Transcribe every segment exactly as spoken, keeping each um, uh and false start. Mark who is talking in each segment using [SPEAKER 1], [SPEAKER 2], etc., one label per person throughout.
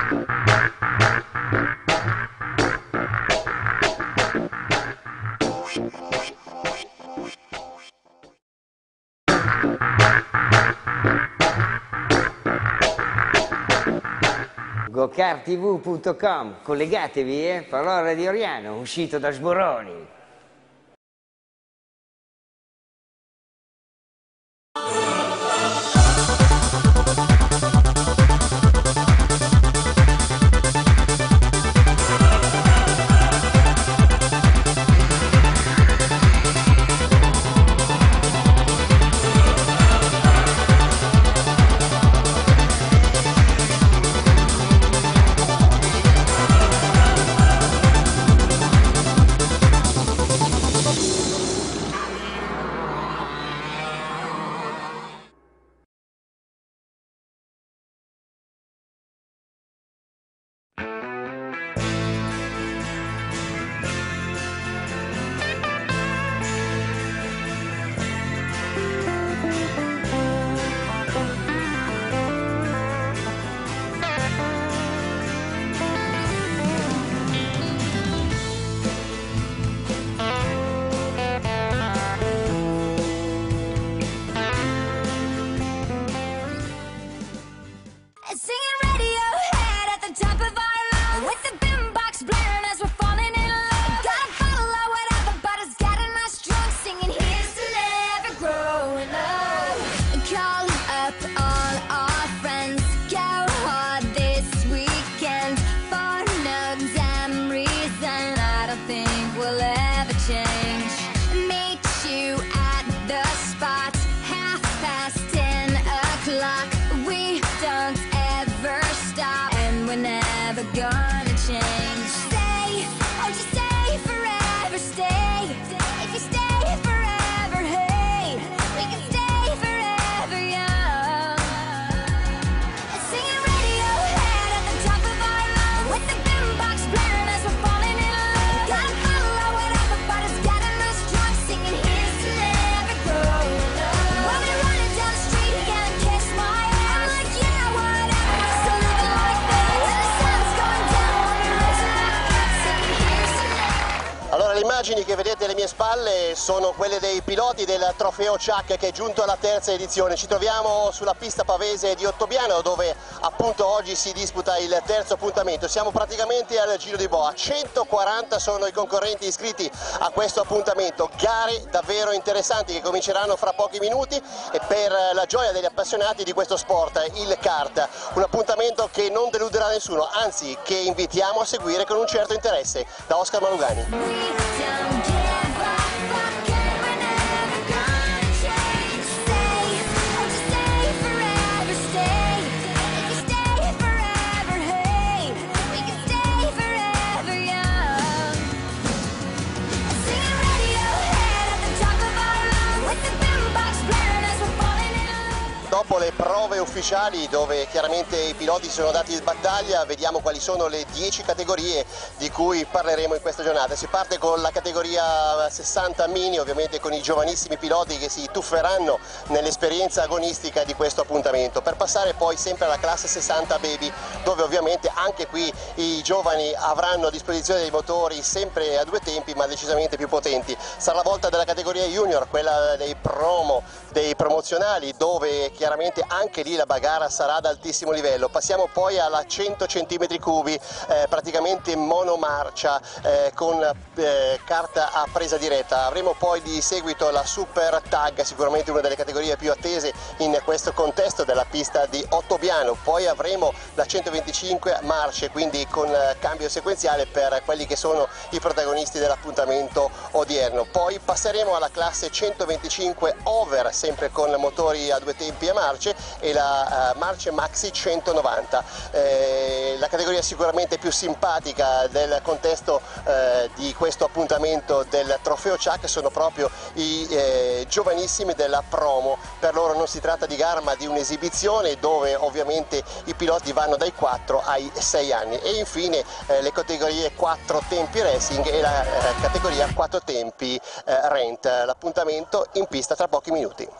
[SPEAKER 1] gokartv punto com, collegatevi, eh? Parola di Oriano, uscito da Sboroni.
[SPEAKER 2] Le immagini che vedete alle mie spalle sono quelle dei piloti del trofeo Chuck che è giunto alla terza edizione. Ci troviamo sulla pista pavese di Ottobiano dove appunto oggi si disputa il terzo appuntamento. Siamo praticamente al Giro di Boa, centoquaranta sono i concorrenti iscritti a questo appuntamento, gare davvero interessanti che cominceranno fra pochi minuti e per la gioia degli appassionati di questo sport, il kart, un appuntamento che non deluderà nessuno, anzi che invitiamo a seguire con un certo interesse. Da Oscar Malugani.
[SPEAKER 3] Don't give up, fuck it, we're never gonna change. Stay, oh just stay forever, stay. If you stay forever, hey, we can stay forever young. Singing Radiohead at the top of our lungs, with the boombox blaring as we're falling in love.
[SPEAKER 2] Dopo le prove ufficiali dove chiaramente i piloti sono dati in battaglia, vediamo quali sono le dieci categorie di cui parleremo in questa giornata. Si parte con la categoria sessanta mini, ovviamente con i giovanissimi piloti che si tufferanno nell'esperienza agonistica di questo appuntamento, per passare poi sempre alla classe sessanta baby, dove ovviamente anche qui i giovani avranno a disposizione dei motori sempre a due tempi ma decisamente più potenti. Sarà la volta della categoria junior, quella dei promo, dei promozionali, dove chiaramente anche lì la bagarra sarà ad altissimo livello. Passiamo poi alla cento centimetri cubi, eh, praticamente monomarcia, eh, con eh, carta a presa diretta. Avremo poi di seguito la super tag, sicuramente una delle categorie più attese in questo contesto della pista di Ottobiano. Poi avremo la centoventicinque marce, quindi con cambio sequenziale per quelli che sono i protagonisti dell'appuntamento odierno. Poi passeremo alla classe centoventicinque over, sempre con motori a due tempi a marce, e la uh, marce maxi centonovanta. Eh, la categoria sicuramente più simpatica del contesto eh, di questo appuntamento del trofeo Chuck sono proprio i eh, giovanissimi della promo. Per loro non si tratta di gara ma di un'esibizione dove ovviamente i piloti vanno dai quattro ai sei anni. E infine eh, le categorie quattro tempi racing e la eh, categoria quattro tempi eh, rent. L'appuntamento in pista tra pochi minuti.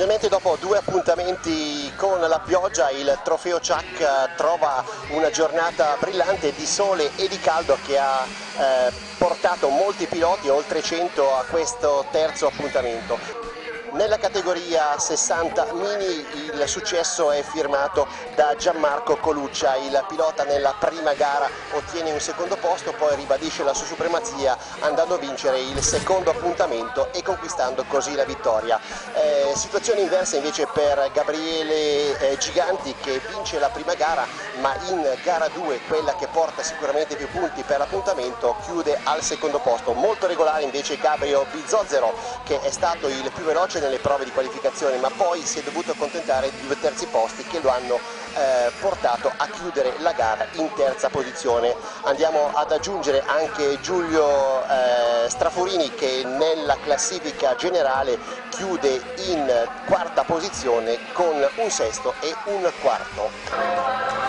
[SPEAKER 2] Finalmente dopo due appuntamenti con la pioggia il trofeo Ciak trova una giornata brillante di sole e di caldo che ha eh, portato molti piloti, oltre cento, a questo terzo appuntamento. Nella categoria sessanta mini il successo è firmato da Gianmarco Coluccia, il pilota nella prima gara ottiene un secondo posto, poi ribadisce la sua supremazia andando a vincere il secondo appuntamento e conquistando così la vittoria. Eh, situazione inversa invece per Gabriele eh, Giganti, che vince la prima gara, ma in gara due, quella che porta sicuramente più punti per l'appuntamento, chiude al secondo posto. Molto regolare invece Gabriele Bizzozero, che è stato il più veloce nelle prove di qualificazione, ma poi si è dovuto accontentare di due terzi posti che lo hanno eh, portato a chiudere la gara in terza posizione. Andiamo ad aggiungere anche Giulio eh, Strafurini, che nella classifica generale chiude in quarta posizione con un sesto e un quarto.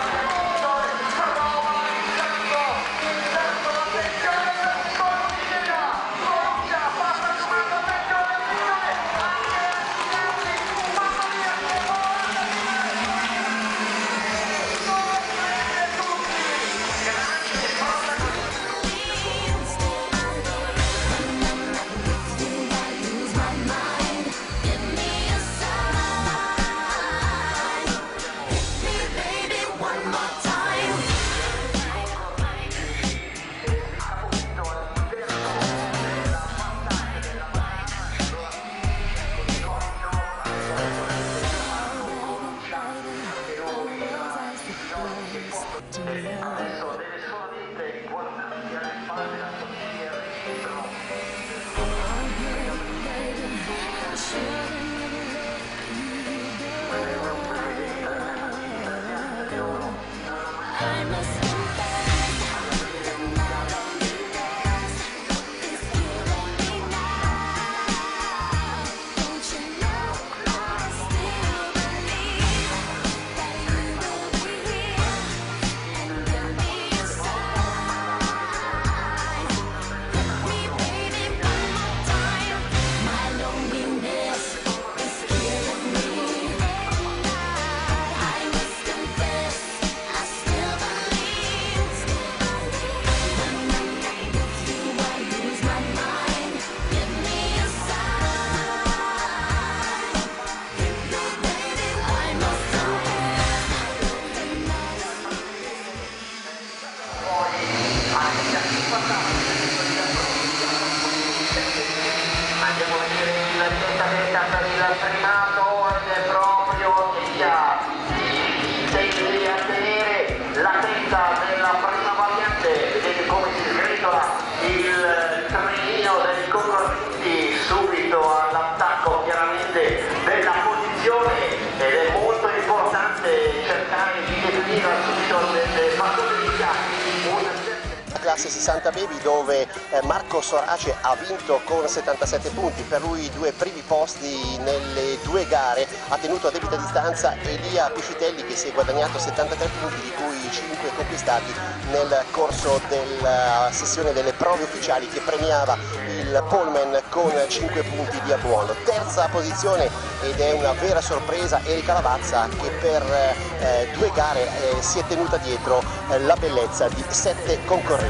[SPEAKER 2] Classe sessanta Baby, dove eh, Marco Sorace ha vinto con settantasette punti, per lui i due primi posti nelle due gare. Ha tenuto a debita distanza Elia Piscitelli, che si è guadagnato settantatré punti, di cui cinque conquistati nel corso della sessione delle prove ufficiali che premiava il poleman con cinque punti di abbuono. Terza posizione, ed è una vera sorpresa, Erika Lavazza, che per eh, due gare eh, si è tenuta dietro eh, la bellezza di sette concorrenti.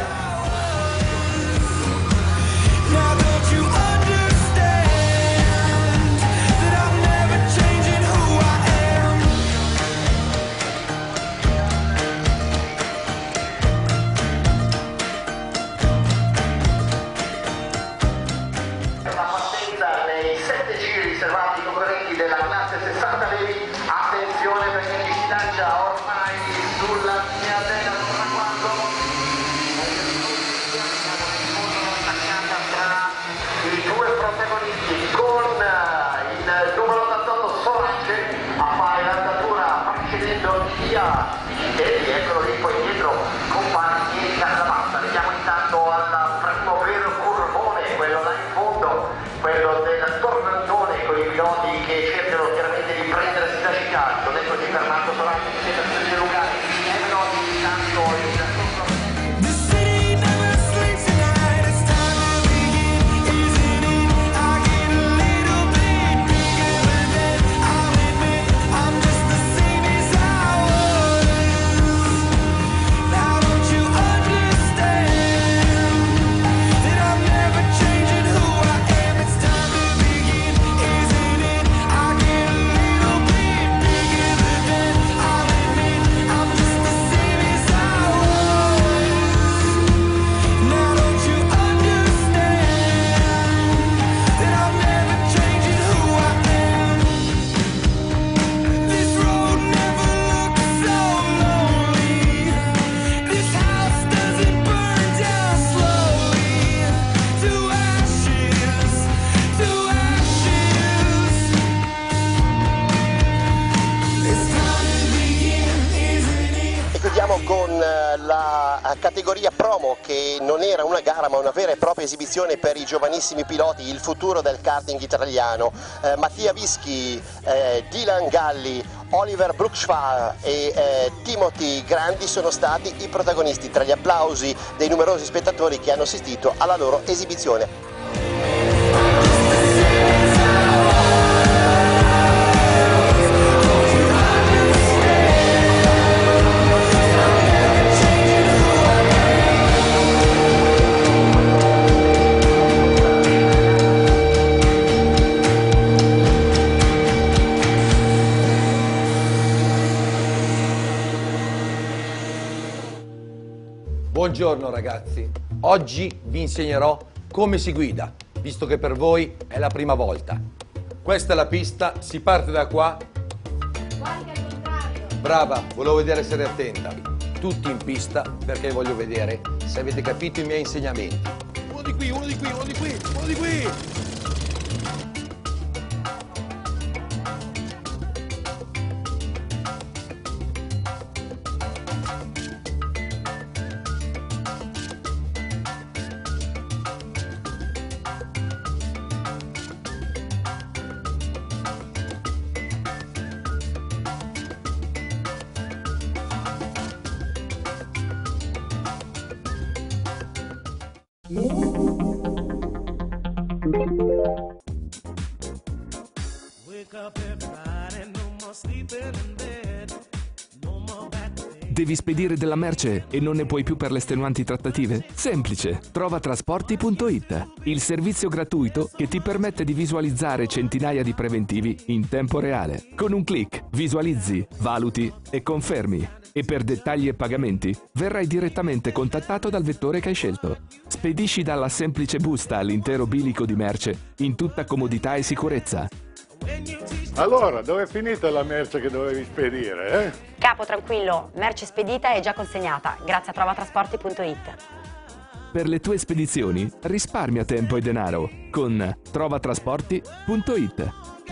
[SPEAKER 4] Attenzione perché ci si lancia ormai sulla linea del traguardo.
[SPEAKER 2] con la categoria promo, che non era una gara ma una vera e propria esibizione per i giovanissimi piloti, il futuro del karting italiano. Eh, Mattia Vischi, eh, Dylan Galli, Oliver Bruckschwar e eh, Timothy Grandi sono stati i protagonisti tra gli applausi dei numerosi spettatori che hanno assistito alla loro esibizione.
[SPEAKER 4] Buongiorno ragazzi, oggi vi insegnerò come si guida, visto che per voi è la prima volta. Questa è la pista, si parte da qua.
[SPEAKER 5] Guarda al contrario.
[SPEAKER 4] Brava, volevo vedere se eri attenta. Tutti in pista perché voglio vedere se avete capito i miei insegnamenti. Uno di qui, uno di qui, uno di qui, uno di qui!
[SPEAKER 6] Devi spedire della merce e non ne puoi più per le estenuanti trattative? Semplice! Trova trasporti punto it, il servizio gratuito che ti permette di visualizzare centinaia di preventivi in tempo reale. Con un clic visualizzi, valuti e confermi. E per dettagli e pagamenti verrai direttamente contattato dal vettore che hai scelto. Spedisci dalla semplice busta all'intero bilico di merce in tutta comodità e sicurezza.
[SPEAKER 7] Allora, dove è finita la merce che dovevi spedire, eh?
[SPEAKER 5] Capo, tranquillo, merce spedita e già consegnata, grazie a trova trasporti punto it.
[SPEAKER 6] Per le tue spedizioni risparmia tempo e denaro con trova trasporti punto it.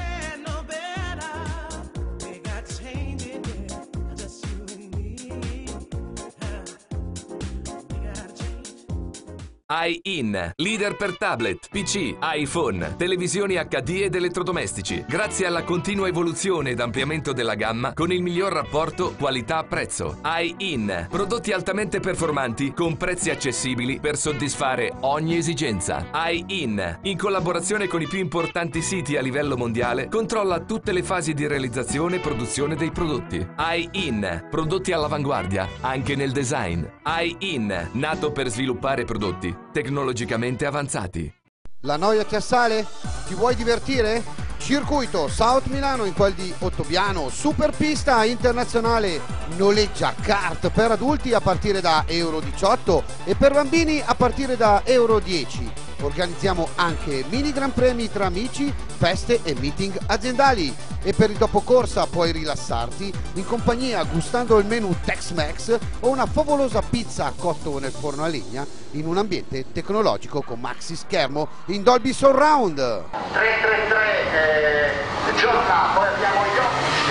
[SPEAKER 8] iIn, leader per tablet, P C, iPhone, televisioni acca di ed elettrodomestici. Grazie alla continua evoluzione ed ampliamento della gamma con il miglior rapporto qualità-prezzo. iIn, prodotti altamente performanti con prezzi accessibili per soddisfare ogni esigenza. iIn, in collaborazione con i più importanti siti a livello mondiale, controlla tutte le fasi di realizzazione e produzione dei prodotti. iIn, prodotti all'avanguardia anche nel design. iIn, nato per sviluppare prodotti tecnologicamente avanzati.
[SPEAKER 9] La noia ti assale? Ti vuoi divertire? Circuito South Milano in quel di Ottobiano, super pista internazionale, noleggia kart per adulti a partire da euro diciotto e per bambini a partire da euro dieci. Organizziamo anche mini gran premi tra amici, feste e meeting aziendali. E per il dopocorsa puoi rilassarti in compagnia gustando il menù Tex-Mex o una favolosa pizza cotto nel forno a legna in un ambiente tecnologico con maxi schermo in Dolby Surround.
[SPEAKER 2] tre tre tre eh, Giorna, poi abbiamo gli ottici,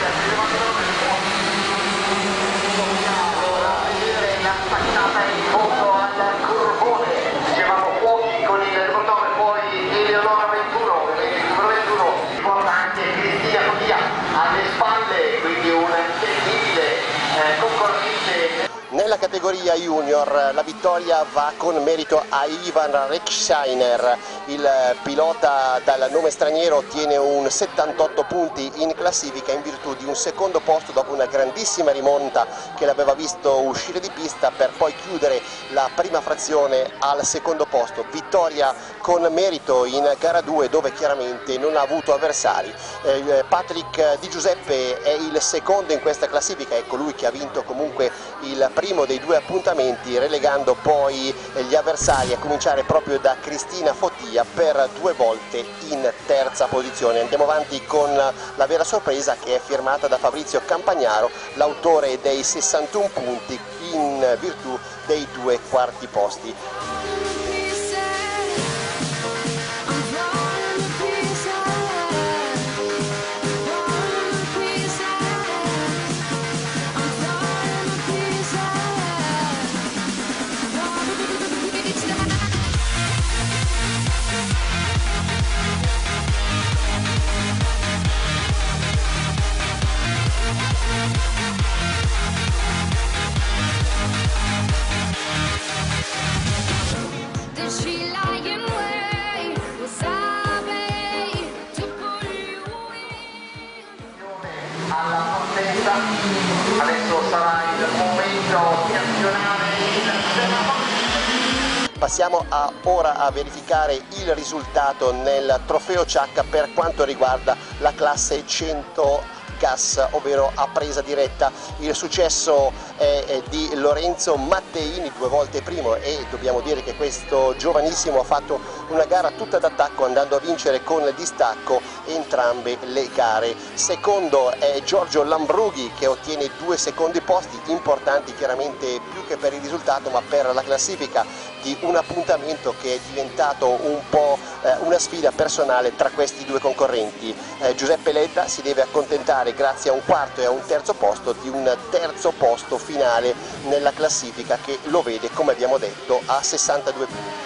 [SPEAKER 2] allora vedere la staccata in fondo al Corbone, dicevamo fuochi con il numero nove, poi Eleonora ventuno, il numero ventuno, porta anche Cristina Podia alle spalle, quindi un terribile eh, concorrente. Nella categoria junior la vittoria va con merito a Ivan Rechsteiner, il pilota dal nome straniero ottiene un settantotto punti in classifica in virtù di un secondo posto dopo una grandissima rimonta che l'aveva visto uscire di pista per poi chiudere la prima frazione al secondo posto. Vittoria con merito in gara due dove chiaramente non ha avuto avversari. Eh, Patrick Di Giuseppe è il secondo in questa classifica, è colui che ha vinto comunque il primo dei due appuntamenti, relegando poi gli avversari a cominciare proprio da Cristina Fottia per due volte in terza posizione. Andiamo avanti con la vera sorpresa che è firmata da Fabrizio Campagnaro, l'autore dei sessantuno punti in virtù dei due quarti posti.
[SPEAKER 3] I'm
[SPEAKER 10] partenza. Adesso sarà il momento di azionare il semaforo.
[SPEAKER 2] Passiamo a, ora a verificare il risultato nel trofeo Ciacca per quanto riguarda la classe cento gas, ovvero a presa diretta. Il successo è di Lorenzo Matteini, due volte primo, e dobbiamo dire che questo giovanissimo ha fatto una gara tutta d'attacco andando a vincere con distacco entrambe le gare. Secondo è Giorgio Lambrughi che ottiene due secondi posti, importanti chiaramente più che per il risultato ma per la classifica di un appuntamento che è diventato un po' eh, una sfida personale tra questi due concorrenti. Eh, Giuseppe Ledda si deve accontentare grazie a un quarto e a un terzo posto di un terzo posto finale nella classifica che lo vede, come abbiamo detto, a sessantadue punti.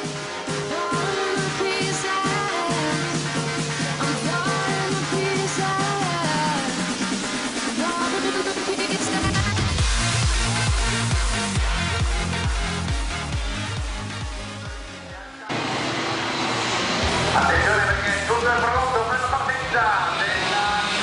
[SPEAKER 10] Attenzione perché tutto è pronto per la partenza della...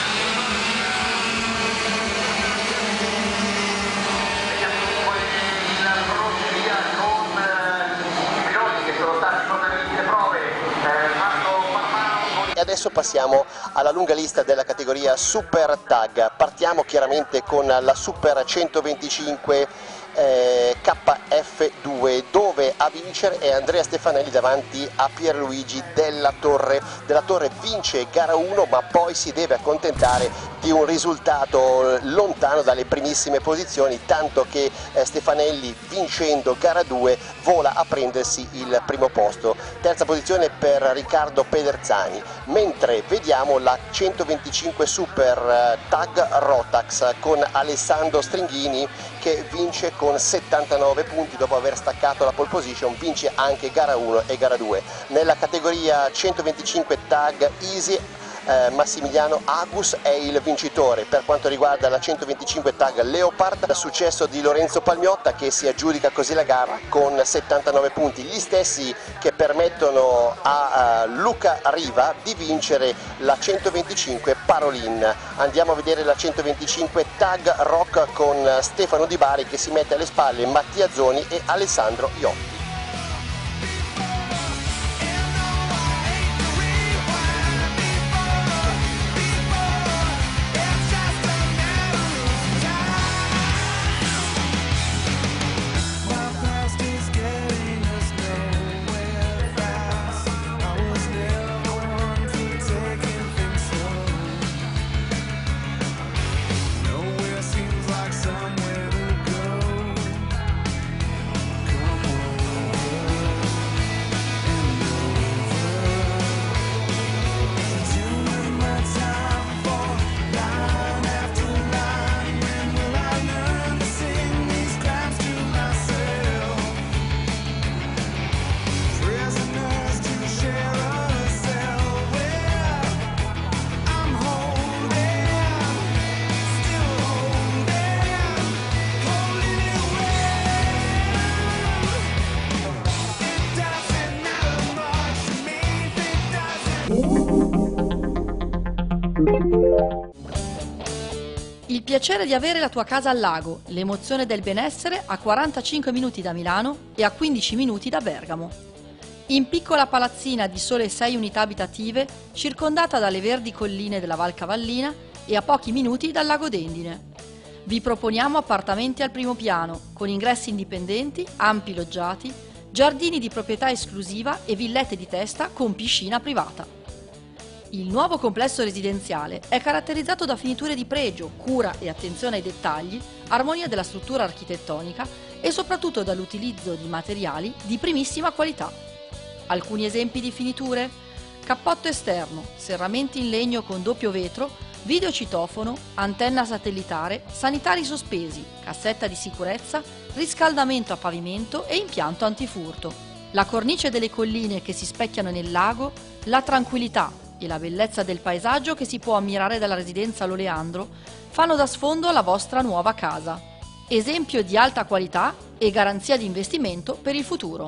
[SPEAKER 10] Vediamo poi il crocevia con eh, i piloti che sono stati portati alle prove. Eh, Marco Marmano.
[SPEAKER 2] E adesso passiamo alla lunga lista della categoria Super Tag. Partiamo chiaramente con la Super centoventicinque Eh, K F due, dove a vincere è Andrea Stefanelli davanti a Pierluigi Della Torre. Della Torre vince gara uno ma poi si deve accontentare di un risultato lontano dalle primissime posizioni, tanto che eh, Stefanelli vincendo gara due vola a prendersi il primo posto. Terza posizione per Riccardo Pederzani, mentre vediamo la centoventicinque Super eh, Tag Rotax con Alessandro Stringhini che vince con settantanove punti dopo aver staccato la pole position, vince anche gara uno e gara due. Nella categoria centoventicinque Tag Easy eh, Massimiliano Agus è il vincitore. Per quanto riguarda la centoventicinque Tag Leopard, successo di Lorenzo Palmiotta che si aggiudica così la gara con settantanove punti, gli stessi che permettono a, a Luca Riva di vincere la centoventicinque Parolin. Andiamo a vedere la centoventicinque Tag Rock con Stefano Di Bari che si mette alle spalle Mattia Zoni e Alessandro Iotti.
[SPEAKER 11] Il piacere di avere la tua casa al lago, l'emozione del benessere a quarantacinque minuti da Milano e a quindici minuti da Bergamo. In piccola palazzina di sole sei unità abitative, circondata dalle verdi colline della Val Cavallina e a pochi minuti dal lago d'Endine. Vi proponiamo appartamenti al primo piano, con ingressi indipendenti, ampi loggiati, giardini di proprietà esclusiva e villette di testa con piscina privata. Il nuovo complesso residenziale è caratterizzato da finiture di pregio, cura e attenzione ai dettagli, armonia della struttura architettonica e soprattutto dall'utilizzo di materiali di primissima qualità. Alcuni esempi di finiture? Cappotto esterno, serramenti in legno con doppio vetro, videocitofono, antenna satellitare, sanitari sospesi, cassetta di sicurezza, riscaldamento a pavimento e impianto antifurto. La cornice delle colline che si specchiano nel lago, la tranquillità e la bellezza del paesaggio che si può ammirare dalla residenza L'Oleandro fanno da sfondo alla vostra nuova casa. Esempio di alta qualità e garanzia di investimento per il futuro.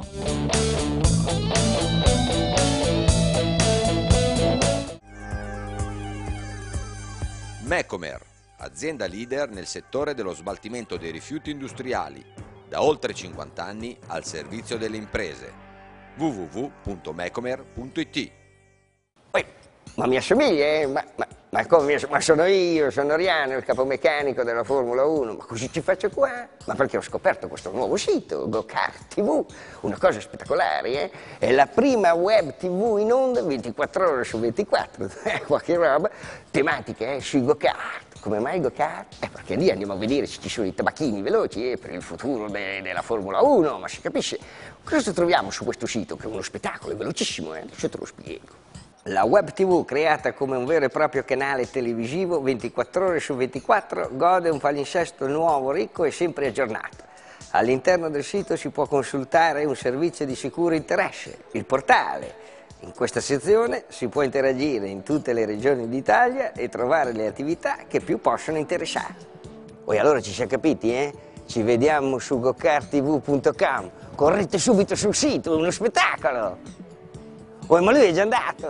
[SPEAKER 12] Mecomer, azienda leader nel settore dello smaltimento dei rifiuti industriali, da oltre cinquanta anni al servizio delle imprese. w w w punto mecomer punto i t.
[SPEAKER 1] Ma mi assomiglia, eh? ma, ma, ma, come mi ma sono io, sono Oriano, il capomeccanico della Formula uno, ma così ci faccio qua? Ma perché ho scoperto questo nuovo sito, GoKart tivù, una cosa spettacolare, eh? È la prima web tivù in onda ventiquattro ore su ventiquattro, eh, qualche roba, tematiche eh, sui GoKart. Come mai GoKart? Eh, perché lì andiamo a vedere se ci sono i tabacchini veloci eh, per il futuro de della Formula uno, ma si capisce? Cosa troviamo su questo sito? Che è uno spettacolo, è velocissimo, eh? Adesso te lo spiego. La web tivù, creata come un vero e proprio canale televisivo, ventiquattro ore su ventiquattro, gode un palinsesto nuovo, ricco e sempre aggiornato. All'interno del sito si può consultare un servizio di sicuro interesse, il portale. In questa sezione si può interagire in tutte le regioni d'Italia e trovare le attività che più possono interessare. Poi allora ci siamo capiti, eh? Ci vediamo su go kart tivù punto com. Correte subito sul sito, è uno spettacolo! Oh, ma lui è già andato!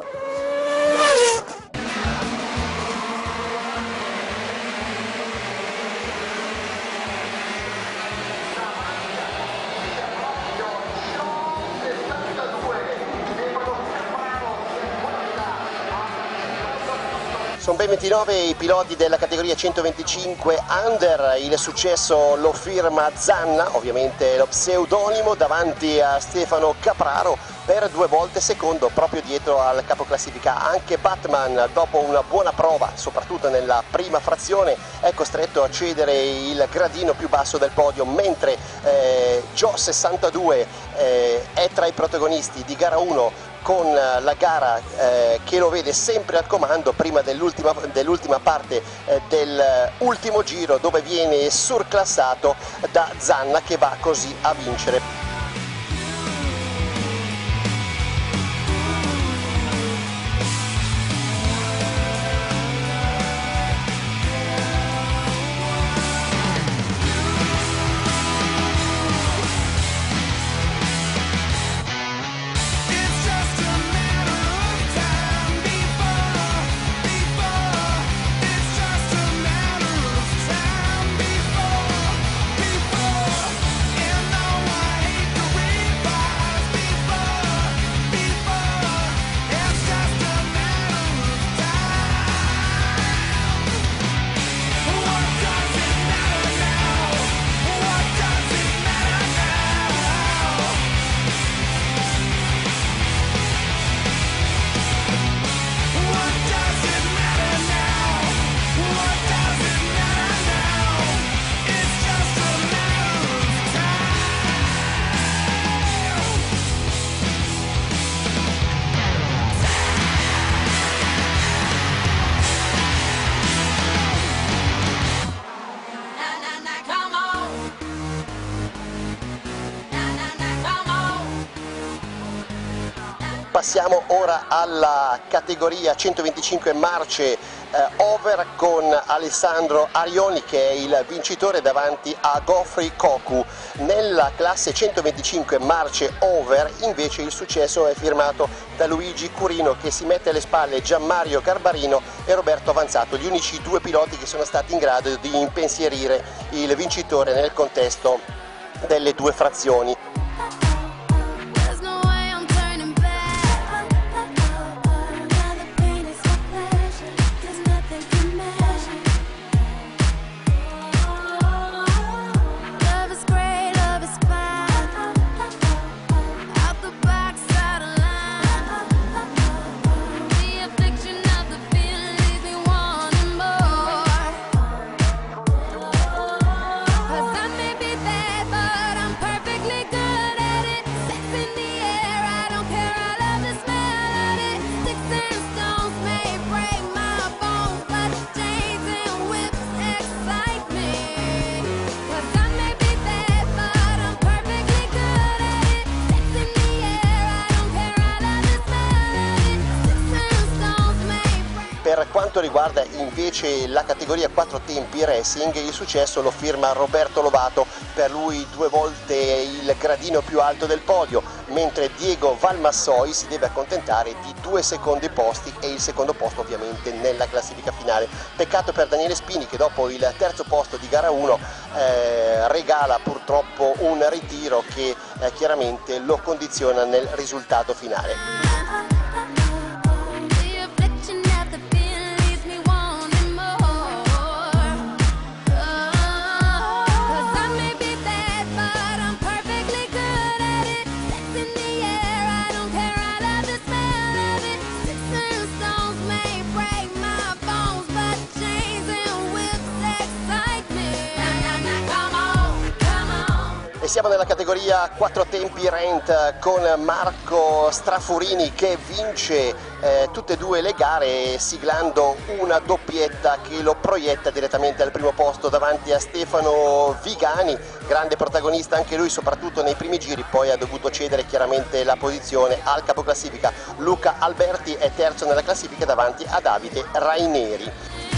[SPEAKER 2] Sono ben ventinove i piloti della categoria centoventicinque Under, il successo lo firma Zanna, ovviamente lo pseudonimo, davanti a Stefano Capraro, per due volte secondo proprio dietro al capoclassifica. Anche Batman, dopo una buona prova, soprattutto nella prima frazione, è costretto a cedere il gradino più basso del podio, mentre eh, Joe sessantadue eh, è tra i protagonisti di gara uno, con la gara eh, che lo vede sempre al comando prima dell'ultima dell'ultima parte eh, dell'ultimo giro, dove viene surclassato da Zanna, che va così a vincere. Passiamo ora alla categoria centoventicinque marce eh, over, con Alessandro Arioni che è il vincitore davanti a Geoffrey Cocu. Nella classe centoventicinque marce over invece il successo è firmato da Luigi Curino, che si mette alle spalle Gianmario Garbarino e Roberto Avanzato, gli unici due piloti che sono stati in grado di impensierire il vincitore nel contesto delle due frazioni.
[SPEAKER 3] Cause I may be bad, but I'm perfectly good.
[SPEAKER 2] quanto riguarda invece la categoria quattro tempi racing, il successo lo firma Roberto Lobato, per lui due volte il gradino più alto del podio, mentre Diego Valmassoi si deve accontentare di due secondi posti e il secondo posto ovviamente nella classifica finale. Peccato per Daniele Spini che dopo il terzo posto di gara uno eh, regala purtroppo un ritiro che eh, chiaramente lo condiziona nel risultato finale. E siamo nella categoria quattro tempi Rent con Marco Strafurini che vince eh, tutte e due le gare siglando una doppietta che lo proietta direttamente al primo posto davanti a Stefano Vigani, grande protagonista anche lui soprattutto nei primi giri, poi ha dovuto cedere chiaramente la posizione al capoclassifica. Luca Alberti è terzo nella classifica davanti a Davide Raineri.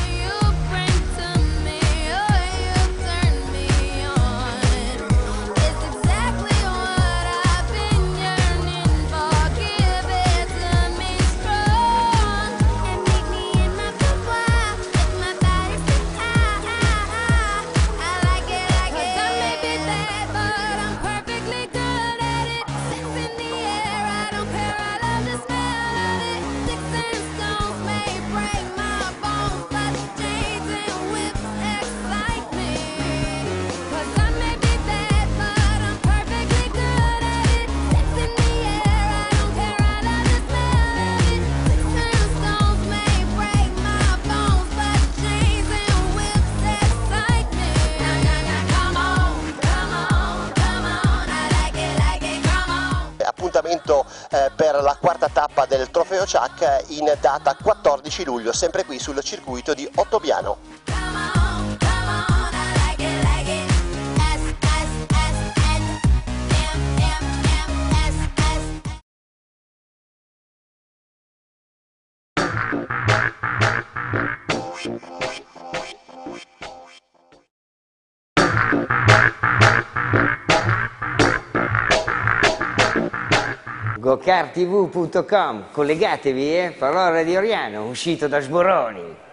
[SPEAKER 2] Appuntamento eh, per la quarta tappa del Trofeo Ciak in data quattordici luglio, sempre qui sul circuito di Ottobiano.
[SPEAKER 1] go kart t v punto com, collegatevi, eh? Parola di Oriano, uscito da Sboroni.